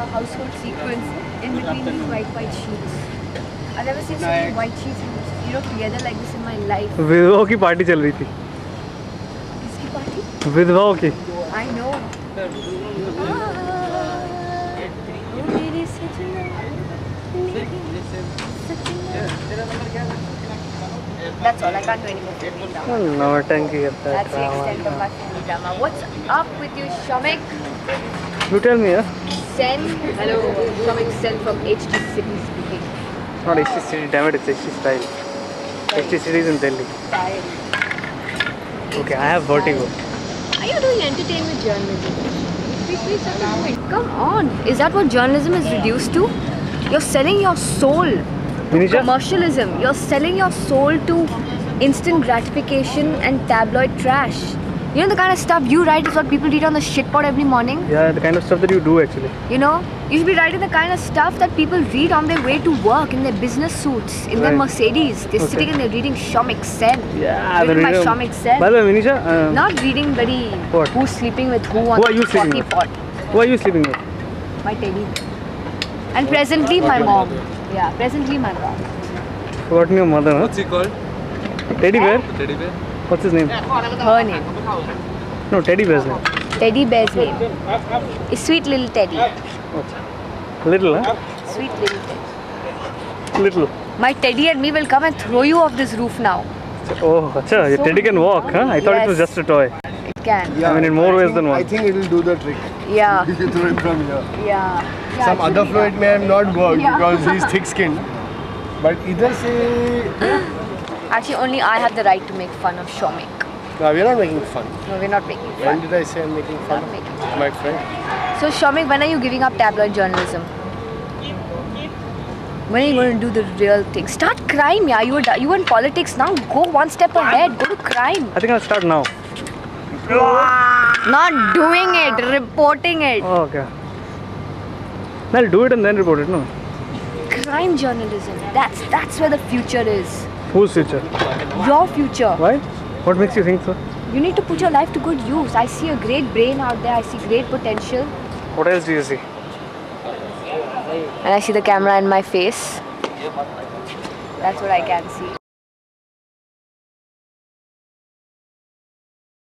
household sequence in between these white sheets. I've never seen so many white sheets, together like this in my life. विधवाओं की party चल रही थी. किसकी party? विधवाओं की. I know. That's all. I can't do anymore. No, tanky करता है. That's the extent of my family drama. What's up with you, Shamik? You tell me, Sen. Hello, Shamik Sen from HT City speaking. Not HT City, damn it, it's HT Style. HT City is in Delhi. Style. Okay, I have vertigo. Are you doing entertainment journalism? Please, come on. Is that what journalism is reduced to? You're selling your soul to commercialism. You're selling your soul to instant gratification and tabloid trash. You know the kind of stuff you write is what people read on the shitpot every morning? Yeah, the kind of stuff that you do actually. You know, you should be writing the kind of stuff that people read on their way to work, in their business suits, in their Mercedes. They're sitting and they're reading Shamik Sen. Yeah, reading my Shamik Sen. By the way, Vinisha, not reading very who's sleeping with who on the coffee pot. Who are you sleeping with? My teddy. And presently my mom. Yeah, presently my mom. Forgotten your mother, huh? What's he called? Teddy bear? Teddy bear? What's his name? Her name. No, Teddy bear's name. Teddy bear's name is Sweet Little Teddy. Little, huh? Sweet Little Teddy. Little. My teddy and me will come and throw you off this roof now. Oh, acha, your teddy can walk, huh? I thought it was just a toy. It can. Yeah, I mean in more ways than one. I think it will do the trick. Yeah. If you throw it from here. Yeah. Some other flow it may have not worked because he's thick-skinned. But either say... Actually, only I have the right to make fun of Shamik. No, we're not making fun. No, we're not making When fun. did I say I'm making fun? Not making fun. My friend. So Shamik, when are you giving up tabloid journalism? When are you going to do the real thing? Start crime, yeah. You were in politics now. Go one step ahead. Go to crime. I think I'll start now. Not doing it, reporting it. Oh, okay. I'll do it and then report it, no? Crime journalism. That's where the future is. Whose future? Your future. Why? What makes you think so? You need to put your life to good use. I see a great brain out there. I see great potential. What else do you see? And I see the camera in my face. That's what I can see.